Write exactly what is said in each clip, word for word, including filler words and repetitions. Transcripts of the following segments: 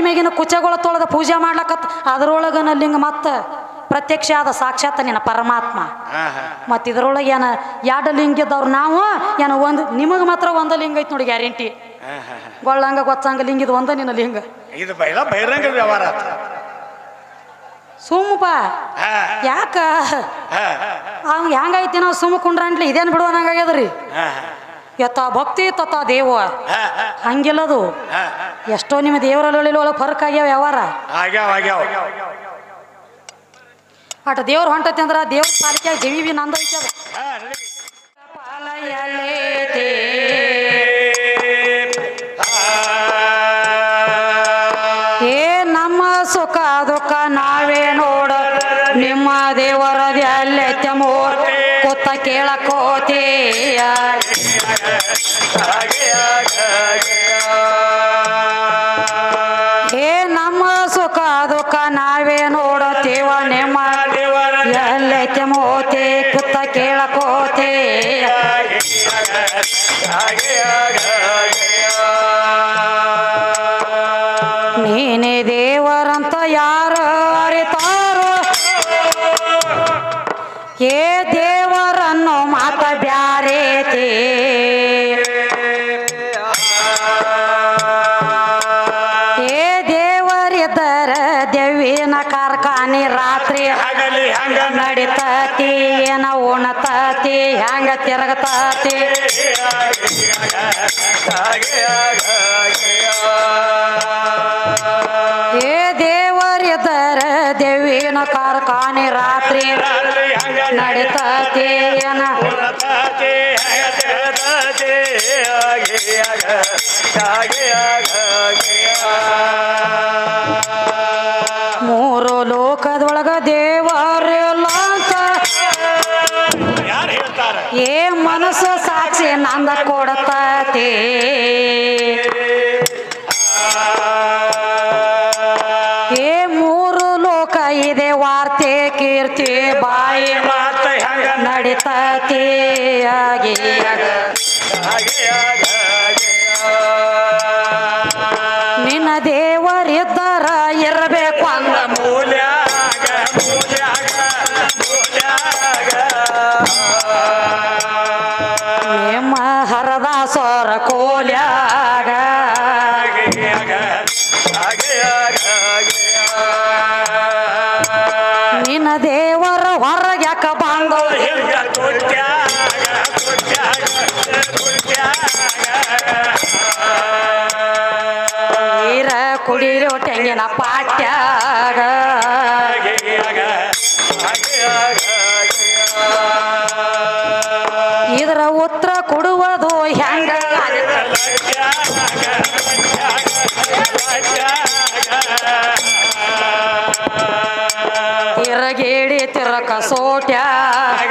ಪ್ರತಿಮೆಗಿನ ಕುಚಗಳು ತೊಳೆದ ಪೂಜೆ ಮಾಡ್ಲಕತ್ ಅದರೊಳಗನ ಲಿಂಗ ಮತ್ತ ಪ್ರತ್ಯಕ್ಷ ಆದ ಸಾಕ್ಷಾತ್ ನಿನ್ನ ಪರಮಾತ್ಮ. ಮತ್ತು ಇದರೊಳಗೆ ಏನ ಎರಡು ಲಿಂಗ ಇದ್ದವ್ರು ನಾವು ಏನ ಒಂದು ನಿಮಗೆ ಮಾತ್ರ ಒಂದು ಲಿಂಗ ಐತಿ ನೋಡಿ ಗ್ಯಾರಂಟಿ. ಗೊಳ್ಳಂಗ ಗೊತ್ತಂಗ ಲಿಂಗ ಇದು ಒಂದ ನಿನ್ನ ಲಿಂಗ ಇದು ಬೈಲ ಬಹಿರಂಗ ವ್ಯವಹಾರ. ಸುಮ್ಮಪ್ಪ ಯಾಕ ಅವ್ ಹೆಂಗೈತಿ ನಾವು ಸುಮ್ಮ ಕುಂಡ್ರಂಟ್ಲಿ ಇದೇನು ಬಿಡುವ ನಂಗಾಗ್ಯದ್ರಿ. ಯಥ ಭಕ್ತಿ ತಥ ದೇವ ಹಂಗಿಲ್ಲದು. ಎಷ್ಟೋ ನಿಮ್ಮ ದೇವರಲ್ಲಿ ಒಳಗೆ ಫರ್ಕ್ ಆಗ್ಯಾವ ವ್ಯವಹಾರ. ಅಟ ದೇವ್ರ ಹೊಂಟತಿ ಅಂದ್ರ ದೇವ್ರ ಪಾಲಿಕೆ ಜೀವಿ ಬಿ ನಂದ ಐತಿ ಅದು. ಏ ನಮ್ಮ ಸುಖ ದುಃಖ ನಾವೇ ನೋಡ ನಿಮ್ಮ ದೇವರದ ಎಲ್ಲೈತೆ ಮೋರ್ ಕೊತ್ತ ಕೇಳಕೋತೀಯ. ಏ ನಮ್ಮ ಸುಖ ದುಃಖ ನಾವೇ ನೋಡತೇವ ನಿಮ್ಮ ಎಲ್ಲೈತೆ ಮೋತೆ ಕುತ್ತ ಕೇಳಕೋತೆ. ನೀನೇ ದೇವರಂತ ಯಾರು ಅರಿತಾರೋ ಏ ದೇವರನ್ನು ಮಾತ ಬ್ಯಾರೇತಿ. ಏ ದೇವರಿದ್ದರ ದೇವಿನ ಕಾರ್ಖಾನೆ ರಾತ್ರಿ ನಡಿತತಿ ಏನ ಉಣತತಿ ಹೆಂಗ ತಿರುಗತತಿ. ಏ ದೇವರಿದ್ದರ ದೇವಿನ ಕಾರ್ಖಾನೆ ರಾತ್ರಿ ನಡಿತತಿ ಏನ ಮೂರು ಲೋಕದೊಳಗ ದೇವರಿಲ್ಲ ಅಂತ ಏ ಮನಸ್ಸು ಸಾಕ್ಷಿ ನಂದ ಕೊಡತತಿ. ಏ ಮೂರು ಲೋಕ ಇದೆ ವಾರ್ತೆ ಕೀರ್ತಿ ಬಾಯಿ ನಡಿತತಿ. ನಿನ್ನ ದೇವರಿದ್ದರ ಇರಬೇಕು ಅಂದ ಮೂಲ್ಯ ನಿಮ್ಮ ಹರದಾಸರ ಕೋಲ್ಯಾಗ ನಿನ್ನ ದೇವರ ಹೊರಗ್ಯಾಕ ಬಂದು ನೀರ ಕುಡಿರೋ ತೆಂಗಿನ ಪಾಟ್ಯಾಗ ಇದರ ಉತ್ತರ ಕೊಡುವುದು ಹೆಂಗ ತಿರಗೇಡಿ ತಿರಕ ಸೋಟ್ಯಾಗ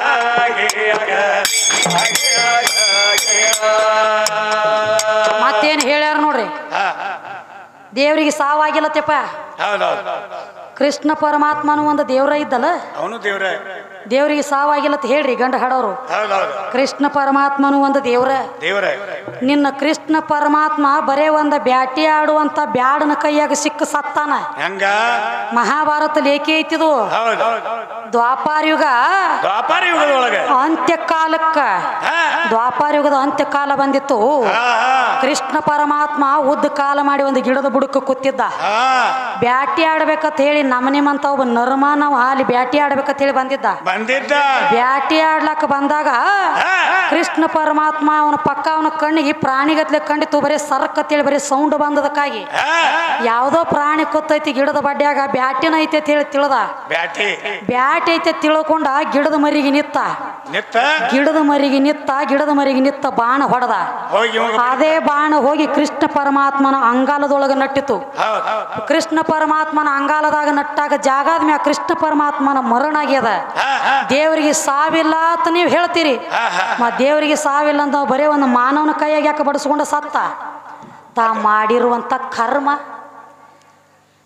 ಮತ್ತೇನು ಹೇಳ್ಯಾರ ನೋಡ್ರಿ. ದೇವ್ರಿಗೆ ಸಾವಾಗಿಲ್ಲತ್ತಪ್ಪ. ಕೃಷ್ಣ ಪರಮಾತ್ಮನು ಒಂದು ದೇವ್ರ ಇದ್ದಲ್ಲ ಅವನು ದೇವ್ರ. ದೇವ್ರಿಗೆ ಸಾವಾಗಿಲ್ಲತ್ತ ಹೇಳ್ರಿ ಗಂಡ ಹಾಡೋರು. ಕೃಷ್ಣ ಪರಮಾತ್ಮನು ಒಂದು ದೇವ್ರ. ನಿನ್ನ ಕೃಷ್ಣ ಪರಮಾತ್ಮ ಬರೇ ಒಂದ ಬ್ಯಾಟಿ ಆಡುವಂತ ಬ್ಯಾಡನ ಕೈಯಾಗ ಸಿಕ್ಕ ಸತ್ತಾನ. ಮಹಾಭಾರತ ಲೇಖಿ ಐತಿದು. ದ್ವಾಪಾರ ಯುಗ ದ್ವಾಪಾರ ಯುಗದೊಳಗ ಅಂತ್ಯ ಕಾಲಕ್ಕ ದ್ವಾಪಾರ ಯುಗದ ಅಂತ್ಯ ಕಾಲ ಬಂದಿತ್ತು. ಕೃಷ್ಣ ಪರಮಾತ್ಮ ಉದ್ದ ಕಾಲ ಮಾಡಿ ಒಂದು ಗಿಡದ ಬುಡಕ್ಕೆ ಕೂತಿದ್ದ. ಬ್ಯಾಟಿ ಆಡ್ಬೇಕಂತ ಹೇಳಿ ನಮ್ಮ ನಿಮ್ಮಂತ ಒಬ್ಬ ನರ್ಮಾನವ ಅಲ್ಲಿ ಬ್ಯಾಟಿ ಆಡ್ಬೇಕಂತ ಹೇಳಿ ಬಂದಿದ್ದ. ಬ್ಯಾಟಿ ಆಡ್ಲಕ್ಕ ಬಂದಾಗ ಕೃಷ್ಣ ಪರಮಾತ್ಮ ಅವನ ಪಕ್ಕ ಅವನ ಕಣ್ಣಿಗೆ ಪ್ರಾಣಿಗತ್ಲೆ ಕಂಡಿತ್ತು. ಬರೀ ಸರ್ಕ್ ಅಂತೇಳಿ ಬರೀ ಸೌಂಡ್ ಬಂದದಕ್ಕಾಗಿ ಯಾವ್ದೋ ಪ್ರಾಣಿ ಕೂತೈತಿ ಗಿಡದ ಬಡ್ಡ್ಯಾಗ ಬ್ಯಾಟಿನ ಐತೆ ಹೇಳಿ ತಿಳ್ದ. ಬ್ಯಾಟಿ ಐತೆ ತಿಳ್ಕೊಂಡ ಗಿಡದ ಮರಿಗೆ ನಿತ್ತ ಗಿಡದ ಮರಿಗೆ ನಿತ್ತ ಗಿಡದ ಮರಿಗೆ ನಿತ್ತ ಬಾಣ ಹೊಡೆದ. ಅದೇ ಬಾಣ ಹೋಗಿ ಕೃಷ್ಣ ಪರಮಾತ್ಮನ ಅಂಗಾಲದೊಳಗ ನಟ್ಟಿತು. ಕೃಷ್ಣ ಪರಮಾತ್ಮನ ಅಂಗಾಲದಾಗ ನಟ್ಟಾಗ ಜಾಗದ ಮ್ಯಾಗ ಕೃಷ್ಣ ಪರಮಾತ್ಮನ ಮರಣ ಆಗ್ಯದ. ದೇವರಿಗೆ ಸಾವಿಲ್ಲ ಅಂತ ನೀವು ಹೇಳ್ತೀರಿ. ಮತ್ ದೇವರಿಗೆ ಸಾವಿಲ್ಲ ಅಂತ ಬರೇ ಒಂದು ಮಾನವನ ಕೈಯಾಗ ಯಾಕೆ ಬಡಿಸ್ಕೊಂಡ ಸತ್ತ. ತಾ ಮಾಡಿರುವಂತ ಕರ್ಮ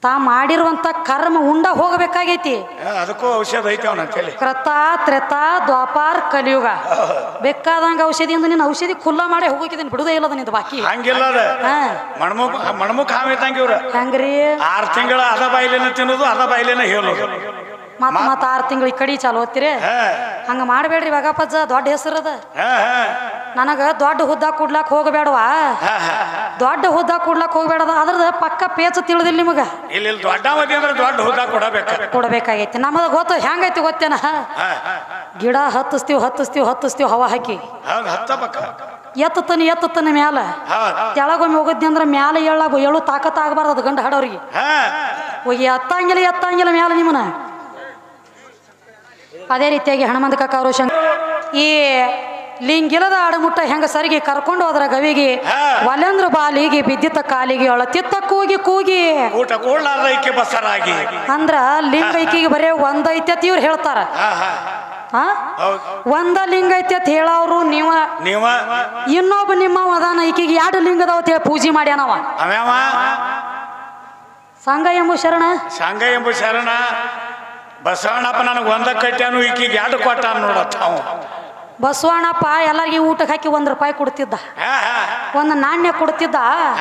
ತಾ ಮಾಡಿರುವಂತ ಕರ್ಮ ಉಂಡ ಹೋಗಬೇಕಾಗೈತಿ. ಅದಕ್ಕೂ ಔಷಧ ಐತಿ ಅವನ ತಲೆ. ಕೃತ ತ್ರೇತ ದ್ವಾಪಾರ ಕಲಿಯುಗ ಬೇಕಾದಂಗ ಔಷಧಿಯಿಂದ ನೀನು ಔಷಧಿ ಖುಲ್ಲಾ ಮಾಡಿ ಹೋಗಿದ್ದೀನಿ, ಬಿಡುದೇ ಇಲ್ಲದ ನಿಂದ ಬಾಕಿ. ಹಂಗಿಲ್ಲ ಅದ ಮಣ್ಮುಖ ಮಣ್ಮುಖ ಹಾವಿದ್ದಂಗೆ ಇವ್ರ ಹೆಂಗ್ರಿ ಆರು ತಿಂಗಳ ಅದ ಬಾಯಿಲೇನ ತಿನ್ನೋದು ಅದ ಬಾಯಿಲೇನ ಹೇಳೋದು. ಮತ್ ಮತ್ತ ಆರು ತಿಂಗಳು ಈ ಕಡೆ ಚಾಲು ಓದ್ತೀರಿ. ಹಂಗ ಮಾಡಬೇಡ್ರಿ ಬಗಪ್ಪಜ್ಜ, ದೊಡ್ಡ ಹೆಸರದ. ನನಗ ದೊಡ್ಡ ಹುದ್ದ ಕೂಡ್ಲಾಕ್ ಹೋಗಬೇಡವಾ, ದೊಡ್ಡ ಹುದ್ದ ಕೂಡ್ಲಾಕ್ ಹೋಗ್ಬೇಡದ. ಅದ್ರದ ಪಕ್ಕ ಪೇಚ ತಿಳಿದಿಲ್ಲ ನಿಮಗ. ಇಲ್ಲಿ ದೊಡ್ಡ ಅವಧಿ ಅಂದ್ರೆ ದೊಡ್ಡ ಹುದ್ದ ಕೊಡಬೇಕ ಕೊಡಬೇಕಾಗೈತಿ. ನಮಗ ಗೊತ್ತ ಹೆಂಗೈತಿ ಗೊತ್ತೇನ, ಗಿಡ ಹತ್ತಿಸ್ತೀವ್ ಹತ್ತಿಸ್ತೀವ್ ಹತ್ತಿಸ್ತೀವ್ ಹವಾ ಹಾಕಿ ಎತ್ತತನ ಎತ್ತತನ ಮ್ಯಾಲ ತೆಳಗೊಮ್ಮೆ ಹೋಗದ್ನಿ ಅಂದ್ರ ಮ್ಯಾಲ ಎಳ್ಳಾಗ ಎಳು ತಾಕತ್ ಆಗಬಾರ್ದು ಅದು ಗಂಡ ಹಾಡೋರಿಗೆ. ಹೋಗಿ ಎತ್ತಂಗಿಲ್ಲ ಎತ್ತಂಗಿಲ್ಲ ಮ್ಯಾಲ ನಿಮ್ಮನ. ಅದೇ ರೀತಿಯಾಗಿ ಹನುಮಂತ ಕಾಕ ಅವರು ಶಂಕ ಈ ಲಿಂಗಿಲದ ಆಡಮುಟ್ಟ ಹೆಂಗ ಸರಿಗೆ ಕರ್ಕೊಂಡು ಹೋದ್ರ ಗವಿಗೆ ಒಲೆಂದ್ರ ಬಾಲಿಗೆ ಬಿದ್ದಿತ್ತ ಕಾಲಿಗೆ ಒಳ ತಿತ್ತ ಕೂಗಿ ಕೂಗಿ ಊಟ ಕೂಡ್ಲಾರ್ದೈಕೆ ಬಸರಾಗಿ ಅಂದ್ರ ಲಿಂಗ ಐಕಿಗೆ ಬರೇ ಒಂದ್ ಐತಿ ಅಂತ ಇವ್ರು ಹೇಳ್ತಾರ. ಹಾ ಒಂದ ಲಿಂಗ ಐತಿ ಅಂತ ಹೇಳವ್ರು ನೀವ ನೀವ ಇನ್ನೊಬ್ಬ ನಿಮ್ಮ ಅದಾನ ಈಕಿಗೆ ಎರಡು ಲಿಂಗದವ ಅಂತ ಹೇಳಿ ಪೂಜೆ ಮಾಡ್ಯಾನವ. ಸಂಘ ಎಂಬು ಶರಣ ಸಂಘ ಎಂಬು ಶರಣ ಬಸವಣ್ಣಪ್ಪ ನನಗೆ ಒಂದ ಕಟ್ಟ್ಯಾನು ಈಕಿಗೆ ಎರಡು ಕೊಟ್ಟ ನೋಡತ್ತ. ಅವ ಬಸವಣ್ಣಪ್ಪ ಎಲ್ಲರಿಗೂ ಊಟಕ್ಕೆ ಹಾಕಿ ಒಂದ್ ರೂಪಾಯಿ ಕೊಡ್ತಿದ್ದ, ಒಂದ್ ನಾಣ್ಯ ಕೊಡ್ತಿದ್ದ.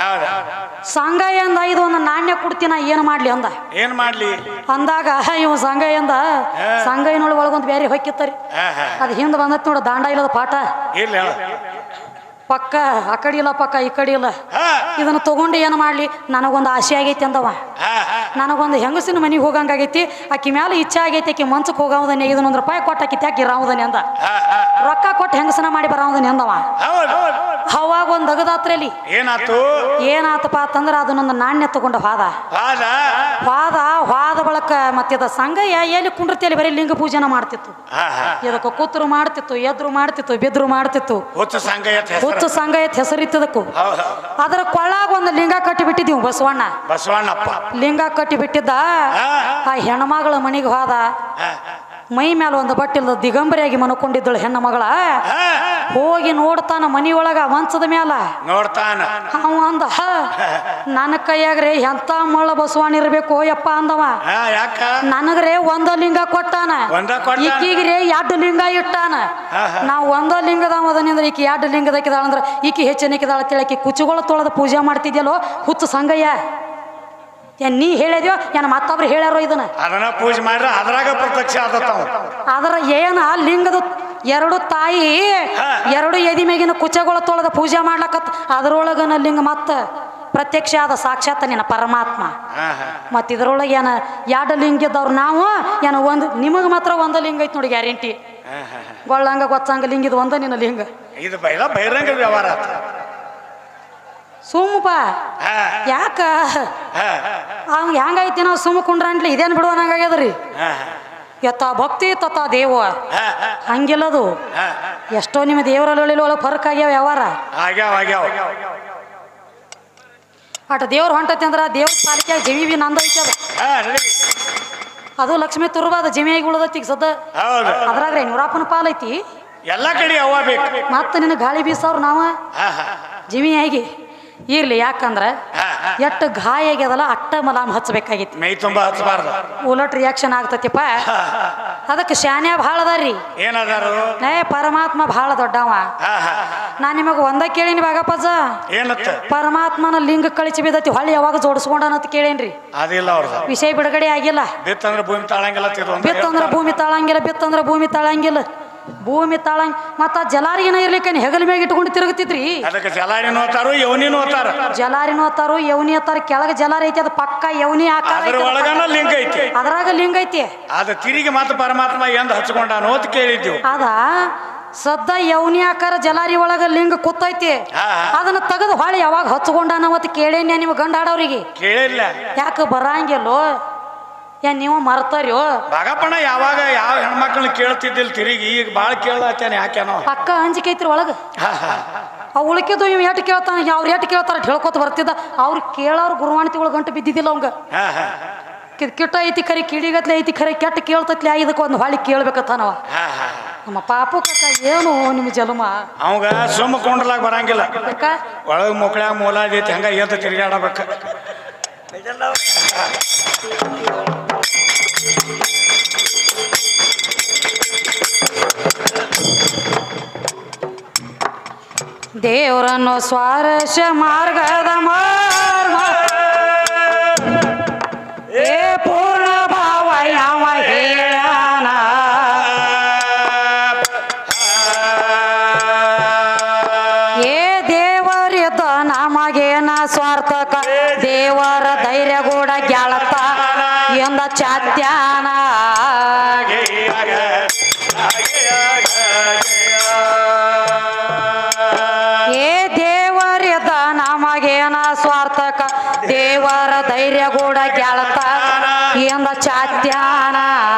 ಸಂಘ ಎಂದ ಇದು ಒಂದು ನಾಣ್ಯ ಕೊಡ್ತೀನ ಏನ್ ಮಾಡ್ಲಿ ಅಂದ. ಏನ್ ಮಾಡ್ಲಿ ಅಂದಾಗ ಇವ್ ಸಂಘ ಎಂದ ಸಂಘ ಏನೊಳಗೆ ಒಳಗೊಂದು ಬೇರೆ ಹೊಕ್ಕಿತ್ತರಿ. ಅದ್ ಹಿಂದ್ ಬಂದತ್ ನೋಡ ದಾಂಡ ಇಲ್ಲದ ಪಾಠ. ಇಲ್ಲ ಪಕ್ಕ ಆ ಕಡೆ ಇಲ್ಲ ಪಕ್ಕ ಈ ಕಡೆ ಇಲ್ಲ. ಇದನ್ನ ತಗೊಂಡು ಏನ್ ಮಾಡ್ಲಿ, ನನಗೊಂದು ಆಸೆ ಆಗೈತಿ ಅಂದವ. ನನಗೊಂದು ಹೆಂಗಸಿನ ಮನೆಗೆ ಹೋಗಂಗಾಗೈತಿ, ಆಕಿ ಮ್ಯಾಲ ಇಚ್ಛೆ ಆಗೈತಿ, ಆಕಿ ಮಂಚಕ್ ಹೋಗವದನೆ, ಇದನ್ನೊಂದು ರೂಪಾಯಿ ಕೊಟ್ಟಾಕಿ ತ್ಯಾಕಿ ರಾವದನೆ ಅಂದ. ರೊಕ್ಕ ಕೊಟ್ಟು ಹೆಂಗಸನ ಮಾಡಿ ಬರಾವದನೆ ಅಂದವ. ಅವಾಗ ಒಂದ್ ಅಗದಾತ್ರಲ್ಲಿ ಏನಾತು ಏನಾತಪ್ಪ ಅಂತಂದ್ರ ಅದನ್ನೊಂದು ನಾಣ್ಯ ತಗೊಂಡ ಹೋದ ವಾದ ವಾದ ಬಳಕ ಮತ್ತಿದ ಸಂಘ ಎಲ್ಲಿ ಕುಂಡ್ರತಿಯಲ್ಲಿ ಬರೀ ಲಿಂಗ ಪೂಜೆನ ಮಾಡ್ತಿತ್ತು. ಇದಕ್ಕ ಕೂತರು ಮಾಡ್ತಿತ್ತು, ಎದ್ರು ಮಾಡ್ತಿತ್ತು, ಬಿದ್ರು ಮಾಡ್ತಿತ್ತು. ಹುಚ್ಚು ಸಂಘ ಎತ್ ಹೆಸರಿತ್ತದಕ್ಕೂ. ಅದರ ಕೊಳ್ಳಾಗ ಒಂದು ಲಿಂಗ ಕಟ್ಟಿ ಬಿಟ್ಟಿದ್ದೀವಿ ಬಸವಣ್ಣ ಬಸವಣ್ಣಪ್ಪ ಲಿಂಗ ಕಟ್ಟಿ ಬಿಟ್ಟಿದ್ದ. ಆ ಹೆಣ್ಮಗಳ ಮನೆಗೆ ಹೋದ, ಮೈ ಮೇಲೆ ಒಂದು ಬಟ್ಟಿಲ್ದ ದಿಗಂಬರಿಯಾಗಿ ಮನ್ಕೊಂಡಿದ್ದಳು ಹೆಣ್ಣ ಮಗಳ. ಹೋಗಿ ನೋಡ್ತಾನ ಮನಿಯೊಳಗ ಮಂಚದ ಮ್ಯಾಲ ನೋಡ್ತಾನ. ಅವ ಅಂದ ನನ್ನ ಕೈಯಾಗ್ರೆ ಎಂತ ಮಳ್ಳ ಬಸವಣ್ಣ ಇರ್ಬೇಕು ಯಪ್ಪ ಅಂದವ. ನನಗ್ರೆ ಒಂದ ಲಿಂಗ ಕೊಟ್ಟಾನ, ಈಕಿಗ್ರೆ ಎರಡು ಲಿಂಗ ಇಟ್ಟಾನ. ನಾವ್ ಒಂದ ಲಿಂಗದವದನಿಂದ್ರ ಈಕಿ ಎರಡು ಲಿಂಗದಕ್ಕಿದಾಳ ಅಂದ್ರ ಈಕಿ ಹೆಚ್ಚಿನಕ್ಕಿದಾಳ ತಿಳಕಿ ಕುಚ್ಚುಗಳು ತೊಳೆದ ಪೂಜೆ ಮಾಡ್ತಿದ್ಯಲ್ಲೋ ಹುಚ್ಚು ಸಂಗಯ್ಯ. ಏನ್ ನೀ ಹೇಳಿದ್ಯೋ ಏನ ಮತ್ತೊಬ್ರು ಹೇಳ್ಯಾರೋ ಇದನ್ನ ಅದನ್ನ ಪೂಜೆ ಮಾಡ್ರ ಅದ್ರಾಗ ಪ್ರತ್ಯಕ್ಷ ಆದತ್ತಾವ. ಅದರ ಏನ ಲಿಂಗದ ಎರಡು ತಾಯಿ ಎರಡು ಎದಿ ಮೇಗಿನ ಕುಚ್ಚಗಳ ತೊಳೆದ ಪೂಜೆ ಮಾಡ್ಲಕತ್ ಅದ್ರೊಳಗನ ಲಿಂಗ ಮತ್ತ ಪ್ರತ್ಯಕ್ಷ ಆದ ಸಾಕ್ಷಾತ್ ನಿನ್ನ ಪರಮಾತ್ಮ. ಮತ್ತ ಇದ್ರೊಳಗೆ ಏನ ಎರಡು ಲಿಂಗ ಇದ್ದವ್ರು ನಾವು ಏನ ಒಂದ್ ನಿಮಗ್ ಮಾತ್ರ ಒಂದ ಲಿಂಗ ಐತಿ ನೋಡಿ ಗ್ಯಾರಂಟಿ. ಗೊಳ್ಳಂಗ ಗೊತ್ತಂಗ ಲಿಂಗ ಇದು ಒಂದ ನಿನ್ನ ಲಿಂಗ. ಇದು ಬೈಲ ಬಹಿರಂಗ ವ್ಯವಹಾರ. ಸುಮ್ಮಪ್ಪ ಯಾಕ ಅವ್ ಹೆಂಗೈತಿ ನಾವು ಸುಮ್ಮ ಕುಂಡ್ರಂಟ್ಲಿ ಇದೇನ್ ಬಿಡುವ ನಂಗಾಗ್ಯದ್ರಿ. ಯಥ ಭಕ್ತಿ ತಥ ದೇವ ಹಂಗಿಲ್ಲದು. ಎಷ್ಟೋ ನಿಮ್ಮ ದೇವರಲ್ಲಿ ಒಳಗೆ ಫರ್ಕ್ ಆಗ್ಯಾವ ವ್ಯವಹಾರ. ಅಟ ದೇವ್ರ ಹೊಂಟತಿ ಅಂದ್ರ ದೇವ್ರ ಪಾಲಿಕೆ ಜಮಿ ಬಿ ನಂದ ಐತಿ. ಅದ ಅದು ಲಕ್ಷ್ಮೀ ತುರ್ಬಾದ ಜಮಿಯಾಗಿ ಉಳದೈತಿ ಈಗ ಸದ್ದ. ಅದ್ರಾಗ್ರೆ ನೂರಪ್ಪನ ಪಾಲೈತಿ ಎಲ್ಲ ಕಡೆ ಅವ ಬೇಕು. ಮತ್ತ ನಿನ್ನ ಗಾಳಿ ಬೀಸವ್ರು ನಾವ ಜಮಿಯಾಗಿ ಇರ್ಲಿ. ಯಾಕಂದ್ರ ಎಟ್ಟು ಗಾಯ ಆಗ್ಯದಲ್ಲ ಅಟ್ಟ ಮಲಾಮ್ ಹಚ್ಚಬೇಕಾಗಿತ್ತು. ಮೈ ತುಂಬಾ ಹಚ್ಚಬಾರ್ದು, ಉಲಟ್ ರಿಯಾಕ್ಷನ್ ಆಗ್ತತಿಪ್ಪ. ಅದಕ್ಕೆ ಶಾನ್ಯ ಭಾಳ ಅದಾರಿ. ಏನದಾರು ಏ ಪರಮಾತ್ಮ ಭಾಳ ದೊಡ್ಡವ. ನಾ ನಿಮಗ ಒಂದ ಕೇಳಿನಿ ಬಾಗಪ್ಪಜ್ಜ, ಏನತ್ತ ಪರಮಾತ್ಮನ ಲಿಂಗ ಕಳಿಸಿ ಬಿದ್ದತಿ ಹೊಳ್ಳಿ ಯಾವಾಗ ಜೋಡಿಸ್ಕೊಂಡನಂತ ಕೇಳೇನ್ರಿ. ಅದಿಲ್ಲ ಅವ್ರ ವಿಷಯ ಬಿಡುಗಡೆ ಆಗಿಲ್ಲ. ಬಿತ್ತಂದ್ರ ಭೂಮಿ ತಾಳಂಗಿಲ್ಲ, ಬಿತ್ತಂದ್ರ ಭೂಮಿ ತಾಳಂಗಿಲ್ಲ, ಬಿತ್ತಂದ್ರ ಭೂಮಿ ತಾಳಂಗಿಲ್ಲ. ಭೂಮಿ ತಾಳಂಗ್ ಮತ್ತ ಜಲಾರಿನ ಇರ್ಲಿಕ್ಕ ಹೆಗಲ ಮ್ಯಾಗ ಇಟ್ಕೊಂಡು ತಿರುಗತಿದ್ರಿ. ಅದಕ್ಕೆ ಜಲಾರಿ ನೋತಾರು ಯೌನಿ ನೋತಾರ. ಜಲಾರಿ ನೋತಾರು ಯೌನಿ ಅತ್ತಾರ. ಕೆಳಗ ಜಲಾರಿ ಐತಿ, ಅದು ಪಕ್ಕ ಯೌನಿ ಆಕಾರ ಲಿಂಗ ಐತಿ, ಅದ್ರಾಗ ಲಿಂಗ ಐತಿ. ಅದ ತಿರುಗಿ ಮತ್ತ ಪರಮಾತ್ಮ ಎಂದ ಹಚ್ಕೊಂಡಾನೋ ಅಂತ ಕೇಳಿದ್ವಿ. ಅದ ಸದ್ದ ಯೌನಿ ಆಕಾರ ಜಲಾರಿ ಒಳಗ ಲಿಂಗ ಕೂತೈತಿ. ಅದನ್ನ ತೆಗೆದು ಹೊಳಿ ಯಾವಾಗ ಹಚ್ಕೊಂಡಾನವತ್ ಕೇಳೇನ್ಯ ನಿಮ್ಮ ಗಂಡ ಆಡವ್ರಿಗೆ. ಕೇಳಿಲ್ಲ. ಯಾಕ ಬರಂಗಿಲ್ಲೋ ಏನ್ ನೀವು ಮರ್ತಾರ್ಯೋ. ಬಾಗಪ್ಪಣ ಯಾವಾಗ ಯಾವ ಹೆಣ್ಮಕ್ಳನ್ನ ಕೇಳ್ತಿದ್ದಿಲ್ಲ ತಿರುಗಿ, ಈಗ ಬಾಳ ಕೇಳತ್ತೇನೆ. ಯಾಕೇನೋ ಪಕ್ಕ ಅಂಜಿಕೆ ಐತ್ರಿ ಒಳಗ. ಅವ್ ಉಳ್ಕಿದ್ದು ಇವ್ ಎಟ್ ಕೇಳ್ತಾನ, ಅವ್ರ ಎಟ್ ಕೇಳ್ತಾರ ಹೇಳ್ಕೊತ ಬರ್ತಿದ್ದ. ಅವ್ರು ಕೇಳೋರು ಗುರುವಾಣಿತಿಗಳು ಗಂಟು ಬಿದ್ದಿದ್ದಿಲ್ಲ ಅವಂಗ. ಕಿಟ್ಟ ಐತಿ ಖರೆ ಕಿಡಿಗತ್ಲೆ ಐತಿ ಖರೆ ಕೆಟ್ಟ ಕೇಳ್ತತ್ಲೆ ಇದಕ್ಕೆ ಒಂದು ಹೊಳಿ ಕೇಳ್ಬೇಕತ್ತಾನವ. ನಮ್ಮ ಪಾಪು ಕಕ್ಕ ಏನು ನಿಮ್ಮ ಜನ್ಮ. ಅವಂಗ ಸುಮ್ಮ ಕೊಂಡ್ರಲಾಗ ಬರಂಗಿಲ್ಲ. ಒಳಗ ಮುಕ್ಳ್ಯಾಗ ಮೂಲ ಐತಿ, ಹಂಗ ಏತ ತಿರ್ಗಾಡಬೇಕ. ದೇವರನ್ನು ಸ್ವಾರಸ್ಯ ಮಾರ್ಗದ ಮಾರ್ಗ ಏ ಪೂರ್ಣ ಭಾವ ಯಾವ ಹೇಳನ ಏ ದೇವರಿದ್ದ ನಮಗೇನ ಸ್ವಾರ್ಥಕ ದೇವರ ಧೈರ್ಯ ಕೂಡ ಗೆಳತ ಎಂದ ಚಾತ್ಯಾನ ಏ ದೇವರಿದ್ದ ನಮಗೇನ ಸ್ವಾರ್ಥಕ ದೇವರ ಧೈರ್ಯ ಕೂಡ ಗೆಳತ ಎಂದ ಚಾತ್ಯಾನ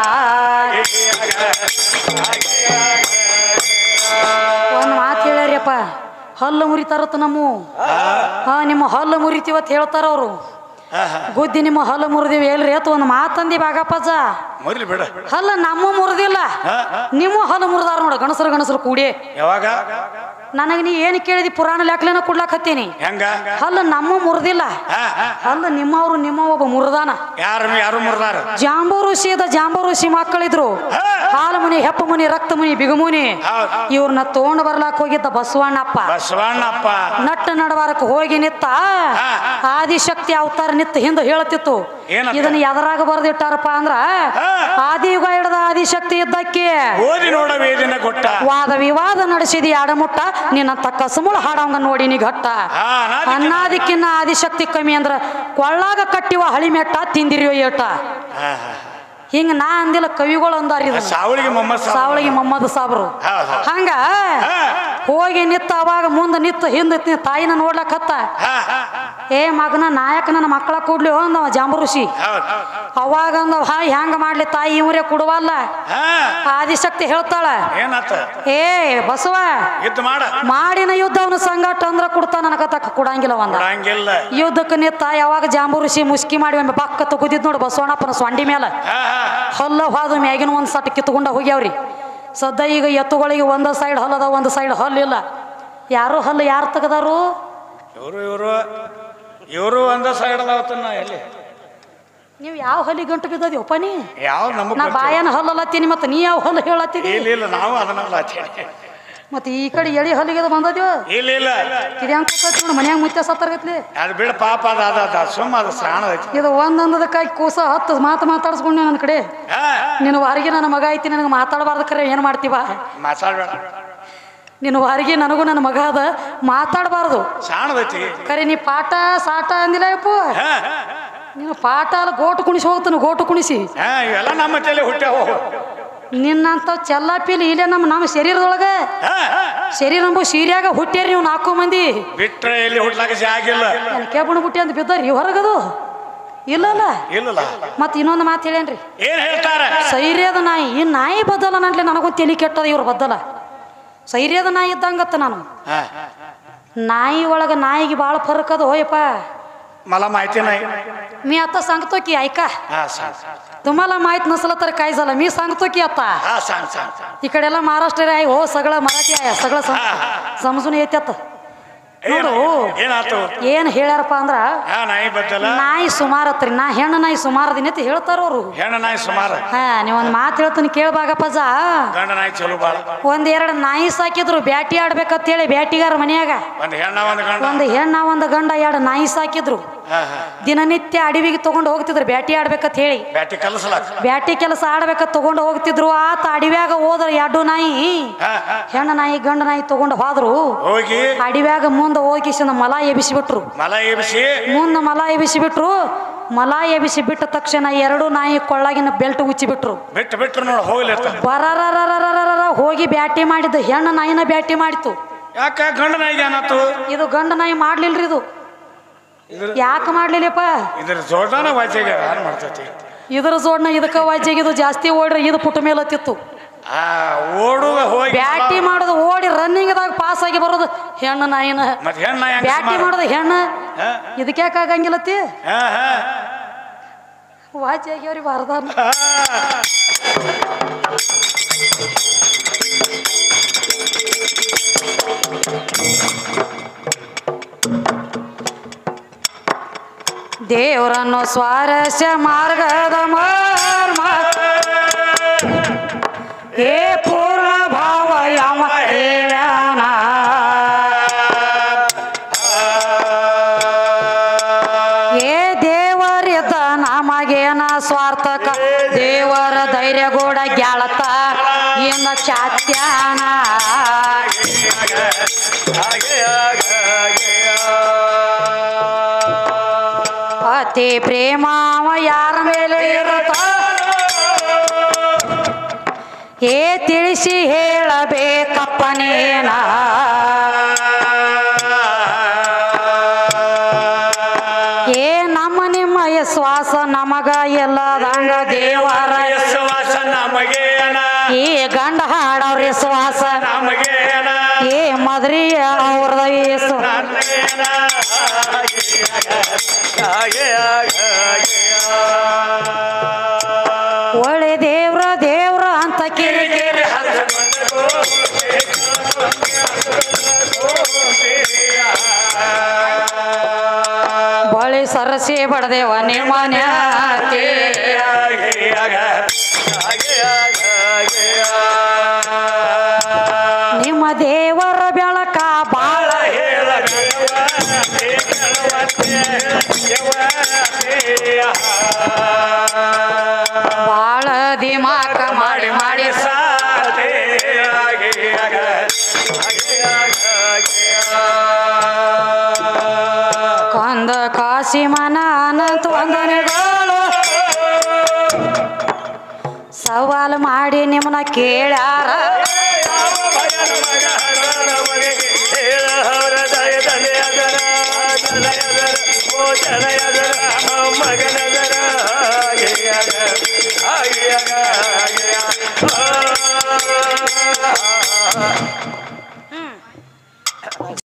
ಒಂದು ಮಾತು ಹೇಳ್ಯಾರಪ್ಪ ಹಲ್ಲು ಮುರಿತಾರತ್ತ ನಮ್ಮ ಹಾ ನಿಮ್ಮ ಹಲ್ಲು ಮುರಿತೀವತ್ ಹೇಳ್ತಾರ ಅವರು ಗುದ್ದಿ ನಿಮ್ಮ ಹಲ್ಲು ಮುರಿದಿವಿ ಎಲ್ರಿ ಅತ್ ಒಂದು ಮಾತಂದಿ ಬಾಗಪ್ಪಜ್ಜ ಹಲ್ಲ ನಮ್ಮ ಮುರಿದಿಲ್ಲ ನಿಮ್ಮ ಹಲ್ಲು ಮುರಿದಾರ ನೋಡ ಗಣಸರು ಗಣಸರು ಕೂಡಿ ಯಾವಾಗ ನನಗೆ ನೀ ಏನು ಕೇಳಿದಿ ಪುರಾಣ ಲೆಕ್ಕಲೇನ ಕೊಡ್ಲಾಕ್ ಹತ್ತೀನಿ ಹಲ್ಲ ನಮ್ಮ ಮುರಿದಿಲ್ಲ ಹಲ್ಲ ನಿಮ್ಮವ್ರು ನಿಮ್ಮ ಒಬ್ಬ ಮುರಿದಾನ ಯಾರು ಯಾರು ಮುರಿದಾರ ಜಾಂಬೂ ಋಷಿ ಅದ ಜಾಂಬೂ ಋಷಿ ಮಕ್ಕಳಿದ್ರು ಹಾಲು ಮುನಿ ಹೆಪ್ಪ ಮುನಿ ರಕ್ತ ಮುನಿ ಬಿಗುಮುನಿ ಇವ್ರನ್ನ ತಗೊಂಡ್ ಬರ್ಲಾಕ್ ಹೋಗಿದ್ದ ಬಸವಣ್ಣಪ್ಪ ಬಸವಣ್ಣಪ್ಪ ನಟ್ಟ ನಡವಾರಕ್ಕೆ ಹೋಗಿ ನಿತ್ತ ಆದಿಶಕ್ತಿ ಅವತಾರ ನಿತ್ತ ಹಿಂದ ಹೇಳ್ತಿತ್ತು ಇದನ್ನ ಎದರಾಗ ಬರ್ದಿಟ್ಟಾರಪ್ಪ ಅಂದ್ರ ಆದಿಯುಗ ಹಿಡದ ಆದಿಶಕ್ತಿ ಇದ್ದಕ್ಕೆ ಓದಿ ನೋಡ ವೇದಿನ ಕೊಟ್ಟ ವಾದ ವಿವಾದ ನಡೆಸಿದಿ ಆಡಮುಟ್ಟ ನಿನ್ನ ತಕ್ಕ ಸುಮುಳ ಹಾಡವಂಗ ನೋಡಿ ನೀ ಘಟ್ಟ ಅನ್ನಾದಿಕ್ಕಿನ್ನ ಆದಿಶಕ್ತಿ ಕಮ್ಮಿ ಅಂದ್ರ ಕೊಳ್ಳಾಗ ಕಟ್ಟಿವ ಹಳಿಮೆಟ್ಟ ತಿಂದಿರಿಯೋ ಏಟ ಹಿಂಗ ನಾ ಅಂದಿಲ್ಲ ಕವಿಗಳು ಅಂದಾರ ಸಾವಳಿಗೆ ಮೊಹಮ್ಮದ್ ಸಾವಳಿಗೆ ಮೊಹಮ್ಮದ್ ಸಾಬ್ರು ಹಂಗ ಹೋಗಿ ನಿತ್ತ ಅವಾಗ ಮುಂದೆ ನಿತ್ತ ಹಿಂದ ತಾಯಿನ ನೋಡ್ಲಕ್ ಹತ್ತ ಏ ಮಗನ ನಾಯಕ ನನ್ನ ಮಕ್ಕಳ ಕೂಡ್ಲಿ ಅಂದವ ಜಾಂಬು ಋಷಿ ಅವಾಗ ಅಂದವ ಹಾ ಹೆಂಗ ಮಾಡ್ಲಿ ತಾಯಿ ಇವ್ರೇ ಕೊಡುವಲ್ಲ ಆದಿಶಕ್ತಿ ಹೇಳ್ತಾಳ ಏ ಬಸವ ಮಾಡಿನ ಯುದ್ಧ ಅವನ ಸಂಗಾಟ ಅಂದ್ರ ಕೊಡ್ತಾ ನನಗ ತಕ್ಕ ಕೊಡಂಗಿಲ್ಲ ಒಂದ ಯುದ್ಧಕ್ಕೆ ನಿತ್ತ ಯಾವಾಗ ಜಾಂಬು ಋಷಿ ಮುಸ್ಕಿ ಮಾಡಿ ಒಮ್ಮೆ ಬಕ್ಕ ತಗುದಿದ್ ನೋಡು ಬಸವಣ್ಣಪ್ಪನ ಸೊಂಡಿ ಮೇಲೆ ಹಲ್ಲ ಹಾದು ಮ್ಯಾಗಿನ ಒಂದ್ ಸಟ್ ಕಿತ್ಕೊಂಡ ಹೋಗ್ಯಾವ್ರಿ ಸದ್ದ ಈಗ ಎತ್ತುಗಳಿಗೆ ಒಂದ ಸೈಡ್ ಹಲ್ಲದ ಒಂದ್ ಸೈಡ್ ಹಲ್ಲು ಇಲ್ಲ ಯಾರು ಹಲ್ಲು ಯಾರು ತೆಗದಾರು ಇವರು ಇವರು ಇವರು ಒಂದ ಸೈಡ್ ಅದಾವತನ್ನ ಎಲ್ಲಿ ನೀವು ಯಾವ ಹಲ್ಲಿ ಗಂಟು ಬಿದ್ದದಿವಪ್ಪ ನೀ ಯಾವ ನಮಗ ನಾ ಬಾಯನ ಹಲ್ಲತ್ತೀನಿ ಮತ್ತೆ ನೀ ಯಾವ ಹಲ್ಲು ಹೇಳತ್ತೀನಿ ಇಲ್ಲ ಇಲ್ಲ ನಾವು ಅದನ್ನ ಮತ್ತೆ ಈ ಕಡೆ ಎಳಿ ಹಲ್ಲಿಗೆ ಬಂದದ್ಯೋ ಇಲ್ಲ ಇಲ್ಲ ಕಿರ್ಯಾಂಕ ಮನ್ಯಾಗ ಮುತ್ತೆ ಸತ್ತರ್ಗತ್ಲಿ ಅದು ಬಿಡ ಪಾಪ ಅದ ಅದ ಸುಮ್ಮ ಅದು ಸಾಣ ಐತಿ ಇದು ಒಂದೊಂದಕ್ಕಾಗಿ ಕೂಸ ಹತ್ತು ಮಾತು ಮಾತಾಡ್ಸ್ಕೊಂಡೆ ನನ್ನ ಕಡೆ ನಿನ್ನ ವಾರಿಗೆ ನನ್ನ ಮಗ ಐತಿ ನನಗೆ ಮಾತಾಡಬಾರ್ದು ಕರೆ ಏನ್ ಮಾಡ್ತೀವ ಮಾತಾಡ್ಬೇಡ ನಿನ್ನ ವಾರಿಗೆ ನನಗೂ ನನ್ನ ಮಗ ಅದ ಮಾತಾಡಬಾರ್ದು ಸಾಣದೈತಿ ಕರೆ ನೀ ಪಾಠ ಸಾಟ ಅಂದಿಲ್ಲ ಅಪ್ಪು ನೀನು ಪಾಠ ಅಲ್ಲ ಗೋಟು ಕುಣಿಸಿ ಹೋಗ್ತಾನ ಗೋಟು ಕುಣಿಸಿ ಇವೆಲ್ಲ ನಮ್ಮ ತಲೆ ಹುಟ್ಟ್ಯಾವ ನಿನ್ನಂತ ಚೆಲ್ಲಾಪಿಲಿ ಇಲ್ಲೇ ನಮ್ಮ ನಮ್ಮ ಶರೀರದೊಳಗ ಶರೀರ ನಂಬು ಸೀರ್ಯಾಗ ಹುಟ್ಟ್ಯಾರ ನೀವು ನಾಲ್ಕು ಮಂದಿ ಬಿಟ್ರೆ ಎಲ್ಲಿ ಹುಟ್ಲಾಕ ಜಾಗಿಲ್ಲ ಕೇಬಣ ಬುಟ್ಟಿ ಅಂತ ಬಿದ್ದಾರಿ ಹೊರಗದು ಇಲ್ಲಲ್ಲ ಇಲ್ಲ ಮತ್ ಇನ್ನೊಂದು ಮಾತು ಹೇಳೇನ್ರಿ ಏನ್ ಹೇಳ್ತಾರ ಸೈರ್ಯದ ನಾಯಿ ಈ ನಾಯಿ ಬದ್ದಲ್ಲ ನನ್ಲೆ ನನಗೊಂದು ತಲೆ ಕೆಟ್ಟದ ಇವ್ರು ಬದ್ದಲ್ಲ ಸೈರ್ಯದ ನಾಯಿ ಇದ್ದಂಗತ್ತ ನಾನು ನಾಯಿ ಒಳಗ ನಾಯಿಗೆ ಭಾಳ ಫರಕ್ ಅದು ಹೋಯಪ್ಪ मला माहिती नाही मी आता सांगतो की ऐका तुम्हाला माहित नसलं तर काय झालं मी सांगतो की आता इकडेला महाराष्ट्र आहे हो सगळं मराठी आहे सगळं समजून येतात ನೋಡು ಏನ್ ಹೇಳ್ಯಾರಪ್ಪ ಅಂದ್ರ ನಾಯಿ ಸುಮಾರು ಅತ್ರಿ ನಾ ಹೆಣ್ಣು ನಾಯಿ ಸುಮಾರು ದಿನ ಅಂತ ಹೇಳ್ತಾರ ಅವ್ರು ಹೆಣ್ಣು ನಾಯಿ ಸುಮಾರು ಹಾ ನೀವ್ ಒಂದ್ ಮಾತು ಹೇಳ್ತೀನಿ ಕೇಳ್ಬಾಗಪ್ಪಜ ಗಂಡ ನಾಯಿ ಚಲೋ ಬಾಳ ಒಂದ್ ಎರಡ್ ನಾಯಿ ಸಾಕಿದ್ರು ಬ್ಯಾಟಿ ಆಡ್ಬೇಕಂತ ಹೇಳಿ ಬ್ಯಾಟಿಗಾರ ಮನ್ಯಾಗ ಒಂದ್ ಹೆಣ್ಣ ಒಂದ್ ಗಂಡ ಒಂದ್ ಹೆಣ್ಣ ಒಂದ್ ಗಂಡ ಎರಡು ನಾಯಿ ಸಾಕಿದ್ರು ದಿನನಿತ್ಯ ಅಡವಿಗೆ ತಗೊಂಡು ಹೋಗ್ತಿದ್ರು ಬ್ಯಾಟಿ ಆಡ್ಬೇಕಂತ ಹೇಳಿ ಬ್ಯಾಟಿ ಕಲಸಲ ಬ್ಯಾಟಿ ಕೆಲಸ ಆಡ್ಬೇಕಂತ ತಗೊಂಡು ಹೋಗ್ತಿದ್ರು ಆತ ಅಡವ್ಯಾಗ ಹೋದ್ರ ಎರಡು ನಾಯಿ ಹೆಣ್ಣ ನಾಯಿ ಗಂಡ ನಾಯಿ ತಗೊಂಡು ಹೋದ್ರು ಹೋಗಿ ಅಡವ್ಯಾಗ ಮುಂದ ಹೋಗಿ ಮಲ ಎಬಿಸಿಬಿಟ್ರು ಮಲ ಎಬಿಸಿ ಮುಂದ ಮಲ ಎಬಿಸಿ ಬಿಟ್ರು ಮಲ ಎಬಿಸಿ ಬಿಟ್ಟ ತಕ್ಷಣ ಎರಡು ನಾಯಿ ಕೊಳ್ಳಾಗಿನ ಬೆಲ್ಟ್ ಉಚ್ಚಿ ಬಿಟ್ರು ಬಿಟ್ಟು ಬಿಟ್ರು ನೋಡ ಹೋಗ್ಲಿ ಬರರ ಹೋಗಿ ಬ್ಯಾಟಿ ಮಾಡಿದ್ದು ಹೆಣ್ಣ ನಾಯಿನ ಬ್ಯಾಟಿ ಮಾಡಿತು ಯಾಕ ಗಂಡ ನಾಯಿಗೆ ಏನಾತು ಇದು ಗಂಡ ನಾಯಿ ಮಾಡ್ಲಿಲ್ರಿ ಇದು ಯಾಕೆ ಮಾಡ್ಲಿಲ್ಲಪ್ಪ ಇದ್ರ ಜೋಡನ ವಾಜ್ಯಾಗ ಏನ್ ಮಾಡ್ತೈತಿ ಇದ್ರ ಜೋಡ್ನ ಇದಕ್ಕ ವಾಜ್ಯಾಗ ಇದು ಜಾಸ್ತಿ ಓಡ್ರಿ ಇದು ಪುಟ ಮೇಲೆ ಹತ್ತಿತ್ತು ಓಡುವ ಹೋಗಿ ಬ್ಯಾಟಿ ಮಾಡೋದು ಓಡಿ ರನ್ನಿಂಗ್ದಾಗ ಪಾಸ್ ಆಗಿ ಬರೋದು ಹೆಣ್ಣು ನಾಯಿನ ಬ್ಯಾಟಿ ಮಾಡೋದು ಹೆಣ್ಣು ಇದಕ್ಕೆ ಯಾಕೆ ಆಗಂಗಿಲ್ಲತ್ತಿ ವಾಚ್ ಆಗ್ಯಾವ್ರಿ ಬಾರ್ದಾರ ದೇವರನ್ನು ಸ್ವಾರಸ್ಯ ಮಾರ್ಗದ ಮರ್ಮ ಏ ಪೂರ್ಣ ಭಾವ ಯಾವ ಹೇಳ್ಯಾನ ಏ ದೇವರಿದ್ದ ನಮಗೇನ ಸ್ವಾರ್ಥಕ ದೇವರ ಧೈರ್ಯಗೂಡ ಗೆಳತ ಇನ್ನ ಚಾತ್ಯಾನ ಅತಿ ಪ್ರೇಮಾವ ಯಾರ ಮೇಲೆ ಇರುತ್ತ ಏ ತಿಳಿಸಿ ಹೇಳಬೇಕಪ್ಪನೇನ ಏ ನಮ್ಮ ನಿಮ್ಮ ವಿಶ್ವಾಸ ನಮಗ ಎಲ್ಲದಂಗ ದೇವರ ವಿಶ್ವಾಸ ನಮಗೇನ ಈ ಗಂಡ ಹಾಡವ್ರ ವಿಶ್ವಾಸ ನಮಗೇನ ಏ ಮದ್ರಿಯ ಅವ್ರದ ಯೇಸು ಒಳ್ಳೆ ದೇವ್ರ ದೇವ್ರ ಅಂತ ಕಿರಿಕಿರಿ ಬಳಿ ಸರಸಿ ಬಡದೇವ ನಿಮ್ಮನ್ಯಾಕೆ ನಿಮ್ಮ ದೇವರ ಬೆಳಕ ಬಾಳ ಬಾಳ ದಿಮಾಕ ಮಾಡಿ ಮಾಡಿ ಕಂದ ಕಾಶಿ ಮನ ಅನಂತ ವಂದನೆಗಳು ಸವಾಲು ಮಾಡಿ ನಿಮ್ಮನ್ನ ಕೇಳ್ಯಾರ ಹೇಳ